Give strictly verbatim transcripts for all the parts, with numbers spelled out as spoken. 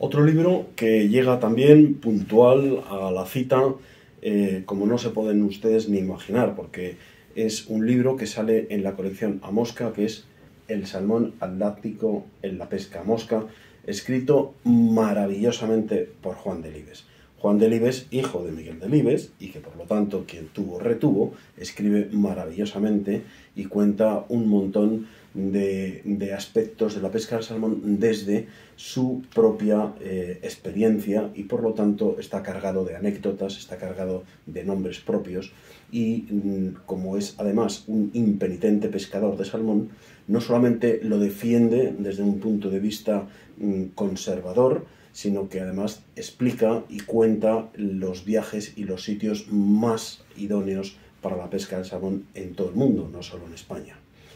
Otro libro que llega también puntual a la cita, eh, como no se pueden ustedes ni imaginar, porque es un libro que sale en la colección A Mosca, que es El salmón atlántico en la pesca a mosca, escrito maravillosamente por Juan Delibes. Juan Delibes, hijo de Miguel Delibes, y que por lo tanto quien tuvo retuvo, escribe maravillosamente y cuenta un montón de, de aspectos de la pesca del salmón desde su propia eh, experiencia, y por lo tanto está cargado de anécdotas, está cargado de nombres propios, y mm, como es además un impenitente pescador de salmón, no solamente lo defiende desde un punto de vista mm, conservador, sino que además explica y cuenta los viajes y los sitios más idóneos para la pesca del salmón en todo el mundo, no solo en España.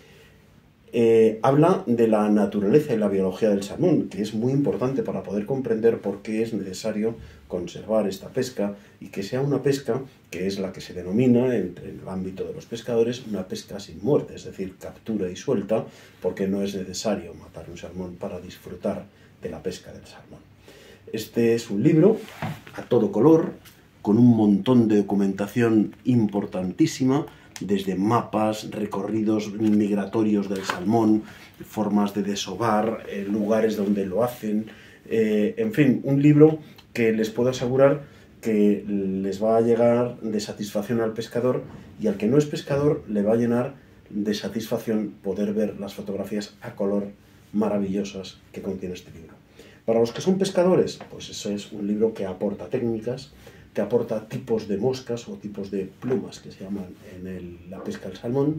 Eh, habla de la naturaleza y la biología del salmón, que es muy importante para poder comprender por qué es necesario conservar esta pesca y que sea una pesca que es la que se denomina entre el ámbito de los pescadores una pesca sin muerte, es decir, captura y suelta, porque no es necesario matar un salmón para disfrutar de la pesca del salmón. Este es un libro a todo color, con un montón de documentación importantísima, desde mapas, recorridos migratorios del salmón, formas de desovar, eh, lugares donde lo hacen, eh, en fin, un libro que les puedo asegurar que les va a llegar de satisfacción al pescador, y al que no es pescador le va a llenar de satisfacción poder ver las fotografías a color maravillosas que contiene este libro. Para los que son pescadores, pues eso es un libro que aporta técnicas, que aporta tipos de moscas o tipos de plumas que se llaman en el, la pesca del salmón,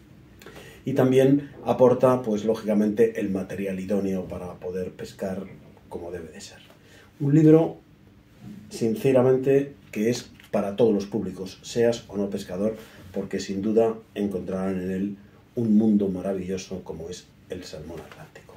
y también aporta, pues lógicamente, el material idóneo para poder pescar como debe de ser. Un libro, sinceramente, que es para todos los públicos, seas o no pescador, porque sin duda encontrarán en él un mundo maravilloso como es el salmón atlántico.